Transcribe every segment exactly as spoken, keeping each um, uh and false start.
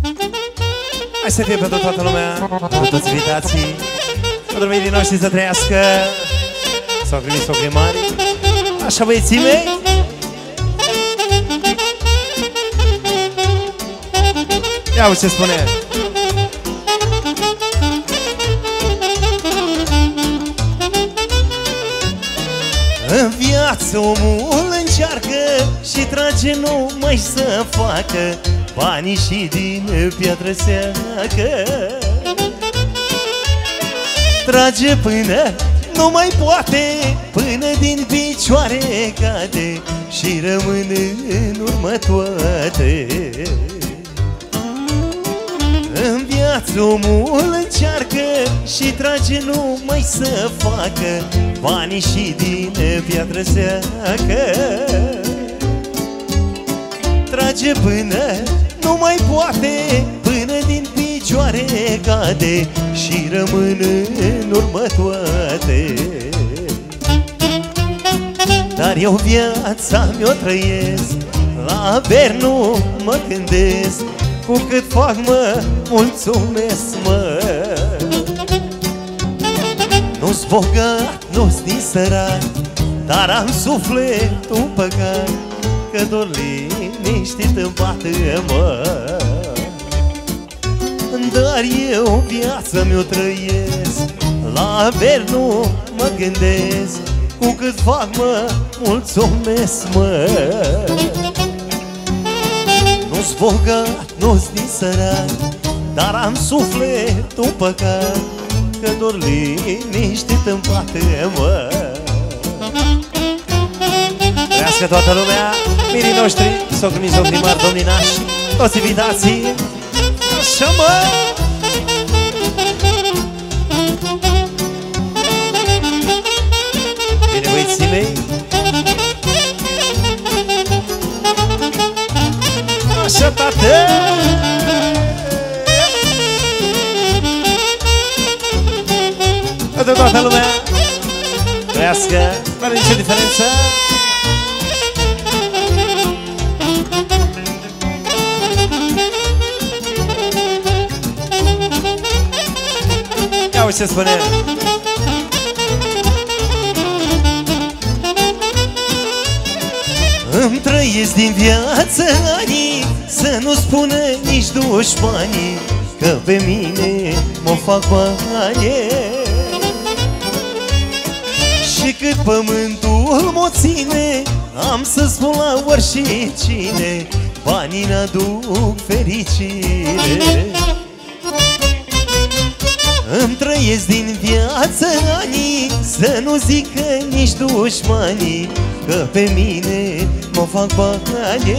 Hai să fie pentru toată lumea, pentru toți invitații, pentru vecinii noștri să trăiască. S-au primit socrii mari. Așa, băieții mei. Ia uite ce spune. În viață omul încearcă și trage numai să facă banii și din piatră seacă. Trage până nu mai poate, până din picioare cade și rămâne în urmă toate. În viață omul încearcă și trage numai să facă banii și din piatră seacă. Trage până nu mai poate, până din picioare cade și rămâne în urmă toate. Dar eu viața mi-o trăiesc, la beri nu mă gândesc, cu cât fac mă mulțumesc, mă. Nu-s bogat, nu-s nici sărac, dar am sufletul păcat, că doar liniștit îmi bate, mă. Dar eu viața mi-o trăiesc, la beri nu mă gândesc, cu cât fac mă mulțumesc, mă. Nu-s bogat, nu-s nici sărac, dar am sufletul păcat, că doar liniștit îmi bate, mă. Trăiască toată lumea, mirii noștri, socrii, socrii mari, domnii nași, toți invitații. Așa, mă! Bine, băieții mei. Așa, tată! Pentru toată lumea, trăiască, fără nicio diferență. Ia uite ce spune. Îmi trăiesc din viață anii, să nu spună nici dușmanii, că pe mine mă fac bani. Și cât pământul mă ține, am să spun la oricine, banii n-aduc fericire. Îmi trăiesc din viață anii, să nu zică nici dușmanii, că pe mine mă fac bani.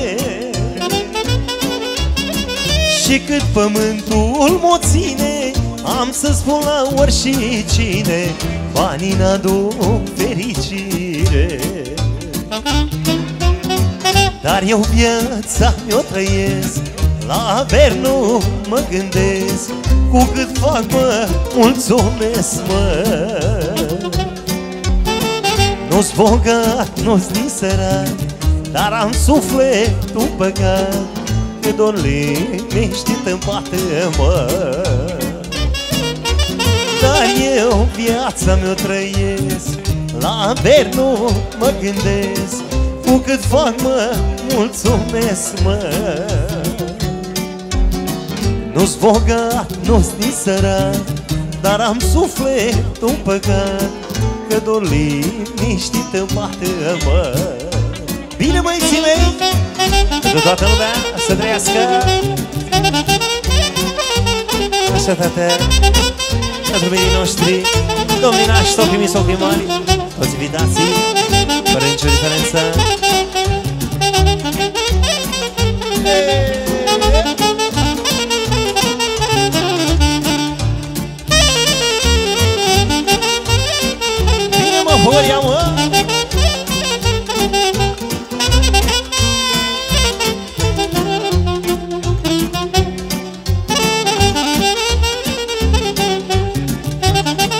Și cât pământul mă ține, am să spun la oricine, banii n-aduc fericire. Dar eu viața mi-o trăiesc, la beri nu mă gândesc, cu cât fac mă mulțumesc, mă. Nu-s bogat, nu-s nici sărac, dar am sufletul păcat, că doar liniștit îmi bate, mă. Dar eu viața mi-o trăiesc, la beri nu mă gândesc, cu cât fac mă mulțumesc, mă. Nu-s bogat, nu-s nici sărac, dar am sufletul păcat, că doar liniștit îmi bate, mă. Bine, băieții mei, pentru toată lumea să trăiască. Așa, tată, pentru vecinii noștri, domnii nași, socrii mii, socrii mari, toți invitații, fără nicio diferență. Bine, mă, Horia, mă!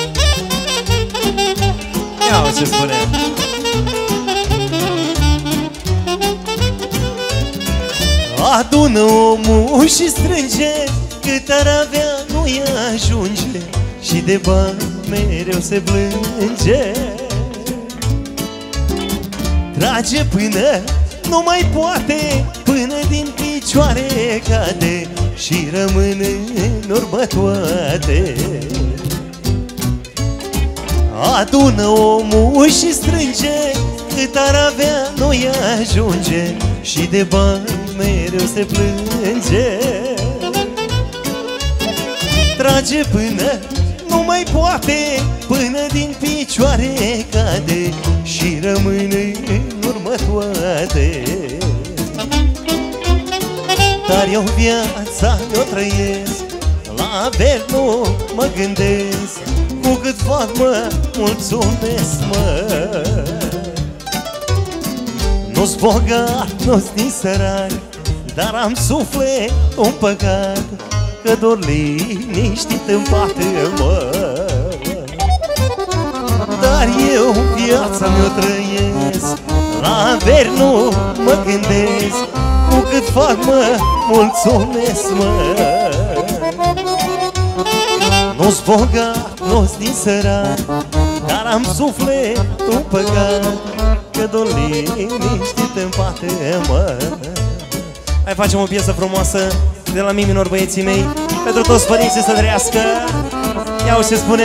Ia, ce spune? Adună omul și strânge, cât ar avea nu-i ajunge, și de bani mereu se plânge. Trage până nu mai poate, până din picioare cade, și rămâne în urmă toate. Adună omul și strânge, cât ar avea nu-i ajunge, și de bani mereu se plânge. Trage până nu mai poate, până din picioare cade, și rămâne în urmă toate. Dar eu viața eu trăiesc, la averi nu mă gândesc, cu cât fac mă mulțumesc, mă. Nu-s bogat, nu-s nici sărac, dar am sufletul păcat, că dor liniștit în pată, mă. Dar eu viața mi-o trăiesc, la averi nu mă gândesc, cu cât fac mă mulțumesc, mă. Nu-s bogat, nu-s nici sărac, dar am sufletul păcat, că dor liniștit în pată, mă. Hai facem o piesă frumoasă de la mi minor, băieții mei, pentru toți părinții să trăiască. Iau ce spune.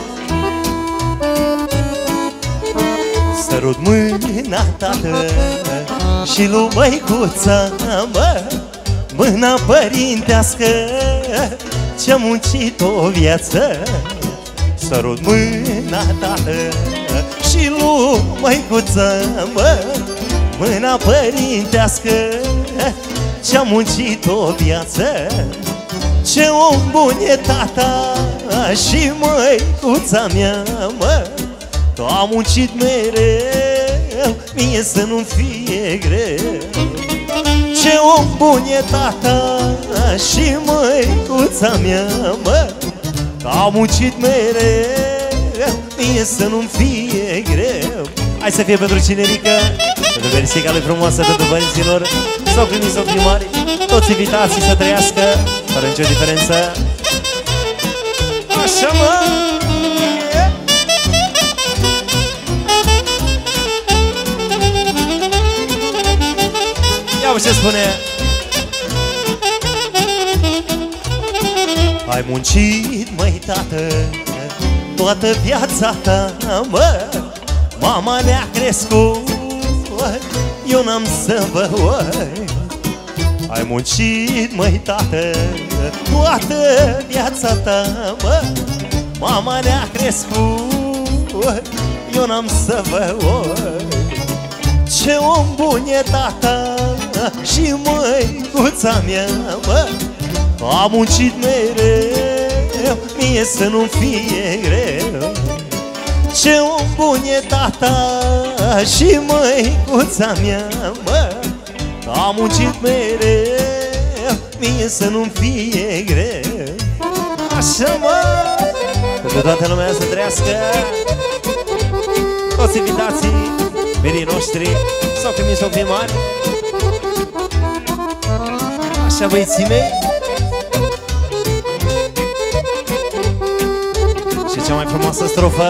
Sărut mâna tată și lui măicuța, mă, mâna părintească ce-a muncit o viață. Sărut mâna tată și lui măicuța, mă, mâna părintească ce-a muncit o viață. Ce om bun e tata și măicuța mea, mă, că am muncit mereu, mie să nu fie greu. Ce om bun e tata și măicuța mea, mă, că am muncit mereu, mie să nu fie greu. Hai să fie pentru cinerică, pentru versica lui frumoasă, pentru părinților, sau primii sau primari, toți invitații să trăiască, fără nicio diferență. Așa, mă! Ia-o ce spune. Ai muncit, măi, tată, toată viața ta, mă, mama ne-a crescut, eu n-am să vă oi. Ai muncit, măi, tată, toată viața ta, mă, mama ne-a crescut, eu n-am să vă oi. Ce om bun e tata și măicuța mea, mă, am muncit mereu, mie să nu fie greu. Ce om bun e tata și măicuța mea, mă, am muncit mereu, mie să nu fie greu. Așa, mă! Pentru toată lumea să trăiască, toți invitații, verii noștri, sau că mi s-o fi mari. Așa, băieții mei. Și cea mai frumoasă strofă.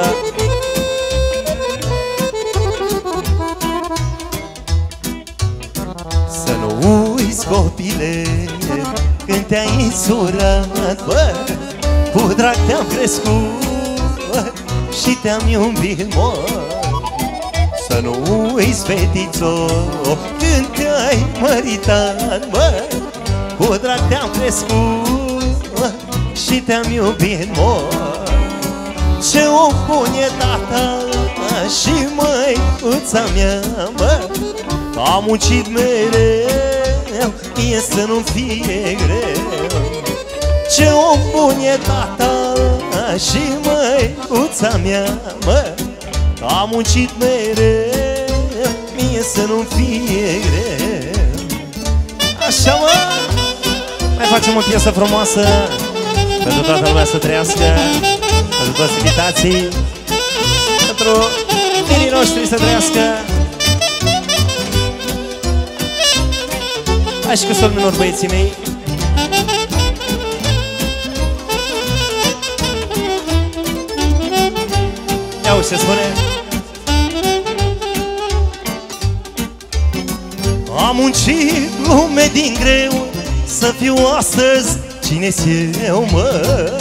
Să nu uiți, copile, când te-ai însurat, bă, cu drag te-am crescut, bă, și te-am iubit, mă. Să nu uiți, fetițo, când te-ai măritat, mă, cu drag te-am crescut, mă, și te-am iubit, mă. Ce om bun e tata și măicuța mea, mă, am muncit mereu, mie să nu fie greu. Ce om bun e tata și măicuța mea, mă, am muncit mereu, mie să nu fie greu. Așa, mă! Mai facem o piesă frumoasă pentru toată lumea să trăiască, pentru toți invitații, pentru tinerii noștri să trăiască. Hai și cu sol minor, băieții mei. Ia uite ce spune. Am muncit lume din greu să fiu astăzi cine-s eu, mă.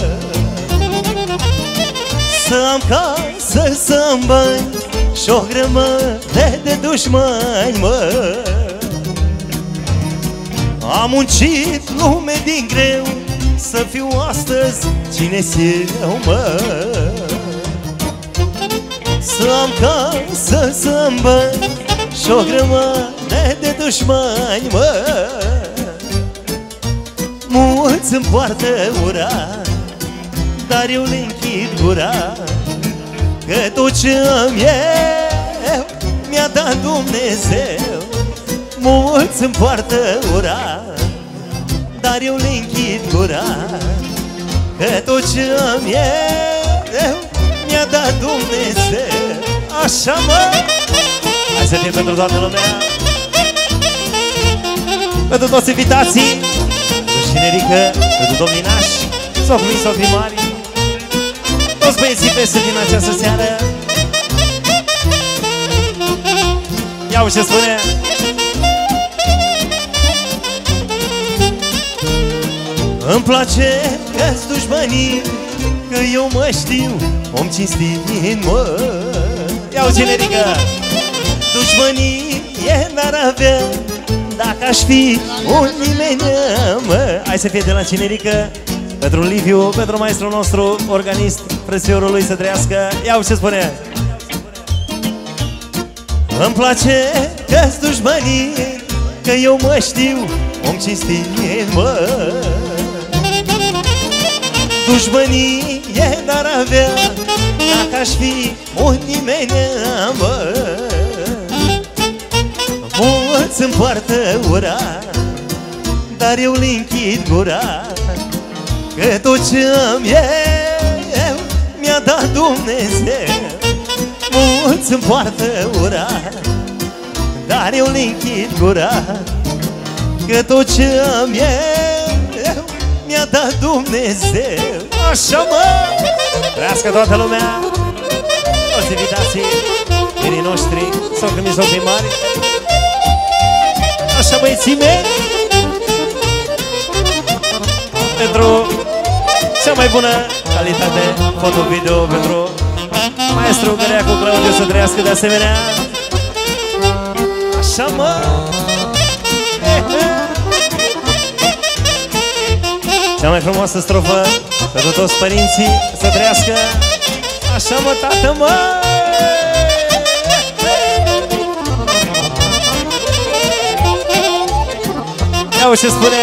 Să am casă, să am bani și o grămadă de dușmani, mă. Am muncit lume din greu să fiu astăzi cine-s eu, mă. Să am casă, să am bani și o grămadă de dușmani, mă. Mulți îmi poartă ura, dar eu le închid gura, că tot ce am eu mi-a dat Dumnezeu. Mulți îmi poartă ura, dar eu le închid gura, că tot ce am eu mi-a dat Dumnezeu. Așa, mă! Hai să fie pentru toată lumea, pentru toți invitații, pentru Șinerică, pentru domnii nași, socrii, socrii mari, toți băieții peste din această seară. Iau ce spune. Îmi place că-s dușmanii, că eu mă știu om cinstit, mă. Iau generică. Dușmanii e n-ar avea dacă aș fi un nimeni, mă. Hai să fie de la generică pentru Liviu, pentru maestrul nostru organist, frățiorul lui să trăiască. Iau ce spune. Îmi place că-s dușmanii, că eu mă știu om cinstit, mă. Dușmanii e n-ar avea dacă aș fi un nimeni, mă. Mulți îmi poartă ura, dar eu le închid gura, că tot ce am eu mi-a dat Dumnezeu. Mulți îmi poartă ura, dar eu le închid gura, că tot ce am eu mi-a dat Dumnezeu. Așa, mă! Trească toată lumea, toți invitații, mirii noștri, socrii, socrii mari. Așa, băieții mei, pentru cea mai bună calitate foto-video, pentru maestru Găreacu Claudiu să trăiască de asemenea. Așa, mă! Cea mai frumoasă strofă pentru toți părinții să trăiască. Așa, mă, tată, mă! Ia uite ce spune.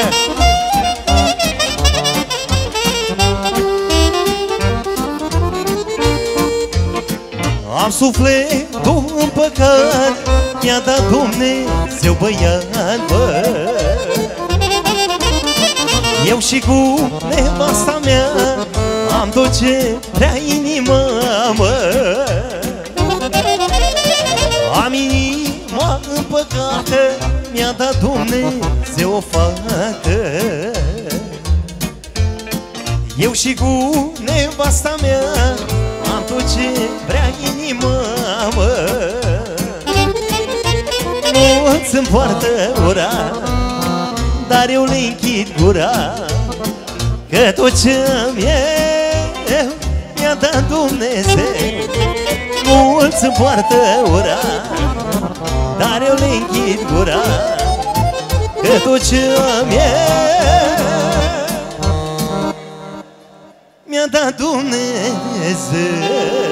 Am sufletul în păcat, mi-a dat Dumnezeu băiat, bă. Eu și cu nevasta mea am tot ce vrea inima, mă. Am inima împăcată, mi-a dat Dumnezeu o fată. Eu și cu nevasta mea am tot ce vrea inima, mă. Mulți îmi poartă ura, dar eu le închid gura, că tot ce am eu mi-a dat Dumnezeu. Mulți îmi poartă ura, dar eu le închid gura, că tot ce am eu mi-a dat Dumnezeu.